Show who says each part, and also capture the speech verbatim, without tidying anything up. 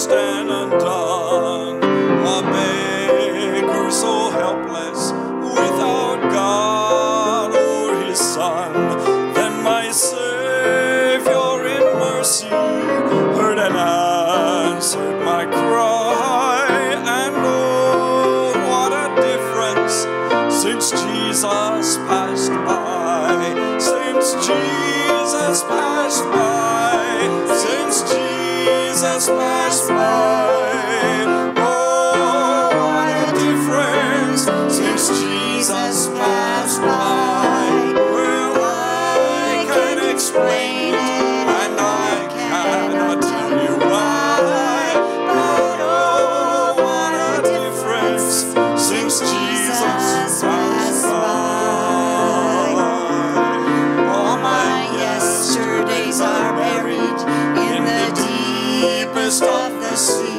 Speaker 1: stand undone, a beggar so helpless, without God or his Son. Then my Savior in mercy heard and answered my cry, and oh, what a difference since Jesus passed by, since Jesus passed by, since Jesus passed by. Oh, what a difference since Jesus passed by. Well, I can't explain it, and I cannot tell you why, but oh, what a difference since Jesus passed by. All my yesterdays are buried in the deepest of the sea.